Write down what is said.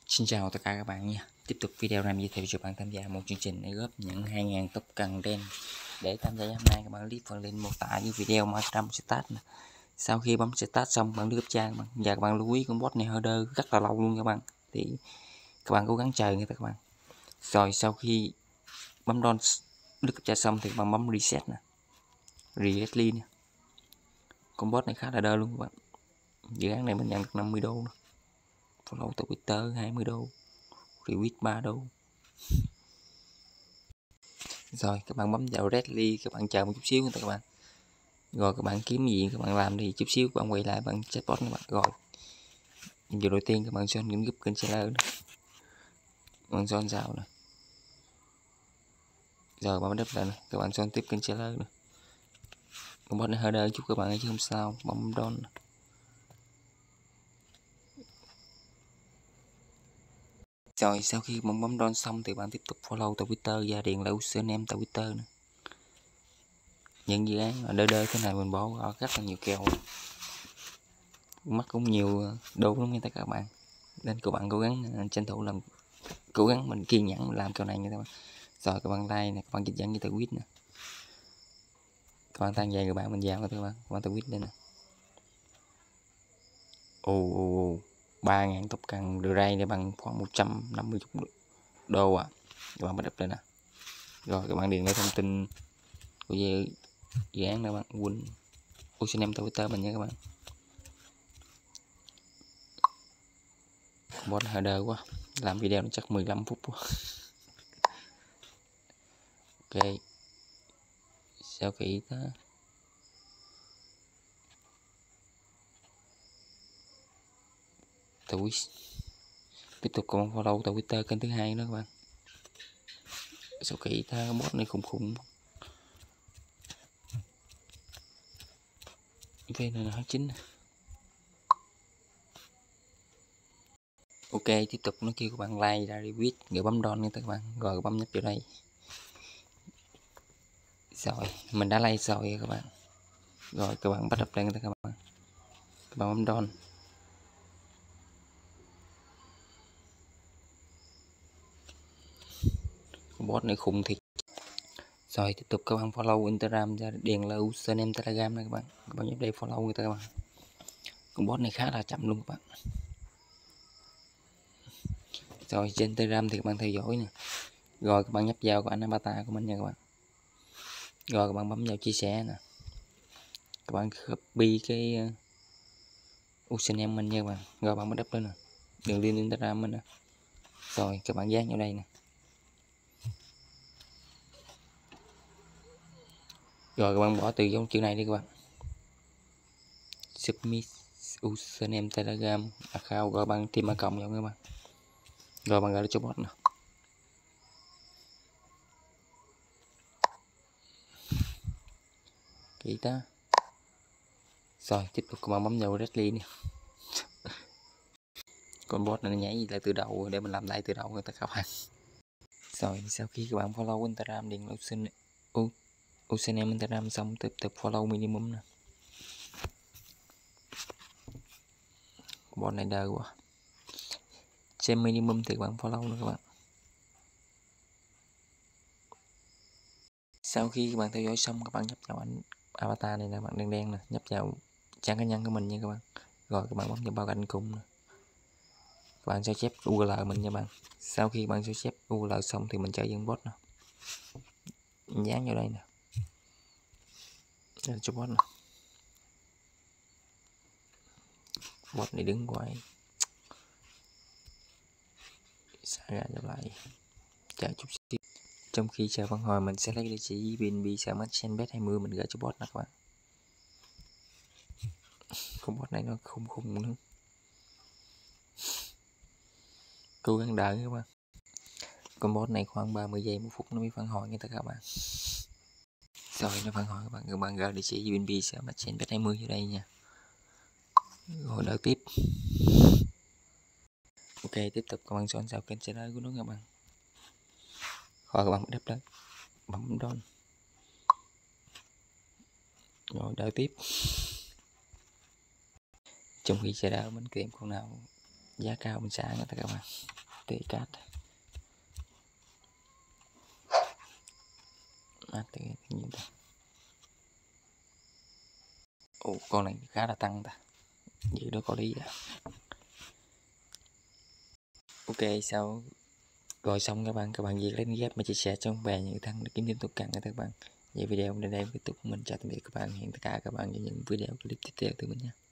Xin chào tất cả các bạn nha. Tiếp tục video này giới thiệu cho bạn tham gia một chương trình để góp nhận 2.000 token đen. Để tham gia hôm nay các bạn click phần link mô tả dưới video Minecraft Start. Sau khi bấm Start xong bạn đưa cha các bạn. Và các bạn lưu ý con bot này header rất là lâu luôn các bạn. Thì các bạn cố gắng chờ nha các bạn. Rồi sau khi bấm down đưa cha xong thì các bạn bấm reset nè. Reset nè. Con bot này khá là đơ luôn các bạn. Dự án này mình nhận được 50 đô. Follow Twitter 20 đô. Retweet 3 đô. Rồi các bạn bấm vào Redly, các bạn chờ một chút xíu các bạn. Rồi các bạn kiếm gì các bạn làm thì chút xíu các bạn quay lại bạn chatbot các bạn. Rồi video đầu tiên các bạn cho những giúp kênh seller đó. Các bạn cho sao nè. Rồi bạn đắp lại các bạn cho tiếp kênh seller nữa. Con bot này header chút các bạn chứ không sao. Bấm down. Rồi sau khi bấm down xong thì bạn tiếp tục follow Twitter và điền lại username Twitter nữa. Những dự án mà đơ thế này mình bỏ ra rất là nhiều kèo, mất cũng nhiều đô lắm nha các bạn, nên các bạn cố gắng tranh thủ làm, cố gắng mình kiên nhẫn làm kèo này nha các bạn. Rồi các bạn like này, các bạn dịch dẫn như Twitch nè, các bạn tăng về người bạn mình vào các bạn Twitch đây nè. 3.000 token được ray để bằng khoảng 150 đô à. Các bạn bắt đập lên nè. Rồi các bạn điền lại thông tin của dự án này bạn, win username Twitter mình nha các bạn. Bot header quá, làm video nó chắc 15 phút quá. Ok, sau khi đó Twitch tiếp tục còn follow Twitter kênh thứ hai nữa các bạn. Sau khi ta bot này khủng VN29. Ok, tiếp tục nó kêu các bạn like ra retweet rồi bấm down nha các bạn, rồi bấm nhấp vào đây. Rồi mình đã like rồi các bạn. Rồi các bạn bắt đập lên các bạn, các bạn bấm down. Bot này khủng thiệt. Rồi tiếp tục các bạn follow Instagram ra điền là username Telegram này các bạn nhấp đây follow người ta các bạn. Con bot này khá là chậm luôn các bạn. Rồi trên Telegram thì các bạn theo dõi nè. Rồi các bạn nhấp vào cái ảnh avatar của mình nha các bạn. Rồi các bạn bấm vào chia sẻ nè. Các bạn copy cái username mình nha các bạn. Rồi bạn mới đắp lên nè. Đường link Instagram mình nè. Rồi các bạn dán vào đây nè. Rồi các bạn bỏ từ dấu chữ này đi các bạn. Submit username Telegram account, rồi bạn thêm cộng vào các bạn. Rồi bạn gọi cho bot nè. Kỹ ta. Rồi tiếp tục các bạn bấm vào Redly nè. Con bot này nó nhảy lại từ đầu để mình làm lại từ đầu người ta các bạn. Rồi sau khi các bạn follow Instagram điền username Instagram xong tiếp tục follow minimum nè. Bot này đơ quá. Xem minimum thì các bạn follow nữa các bạn. Sau khi các bạn theo dõi xong các bạn nhấp vào ảnh avatar này là bạn đen đen nè, nhấp vào trang cá nhân của mình nha các bạn. Rồi các bạn bấm vào bao cạnh cùng nè. Các bạn sẽ chép URL mình nha bạn. Sau khi bạn sẽ chép URL xong thì mình chạy dẫn bot nè. Dán vào đây nè. Đây là cho bot nè. Bot này đứng ngoài. Xả ra trở lại. Chờ chút xíu. Trong khi chờ phản hồi mình sẽ lấy địa chỉ BNB Sandbet 20 mình gửi cho bot nè các bạn. Con bot này nó khùng nữa. Cố gắng đợi các bạn. Con bot này khoảng 30 giây 1 phút nó mới phản hồi nha các bạn. Rồi nó phản hồi các bạn gửi địa chỉ BNB Sandbet 20 vô đây nha. Rồi đợi tiếp. Ok, tiếp tục các bạn chọn sao kênh seller của nó các bạn. Rồi các bạn đắp lên, bấm down. Rồi đợi tiếp. Trong khi seller mình kiếm con nào giá cao mình xả người ta các bạn. Tỉ cát tự nhiên ta. Ồ, con này khá là tăng ta, giữ đó có lý à. Ok, sau rồi xong các bạn việc lên ghép mà chia sẻ cho bạn những thằng để kiếm thêm tục căng các bạn. Vậy video đến đây kết thúc, mình chào tạm biệt các bạn, hẹn tất cả các bạn những video clip tiếp theo từ mình nha.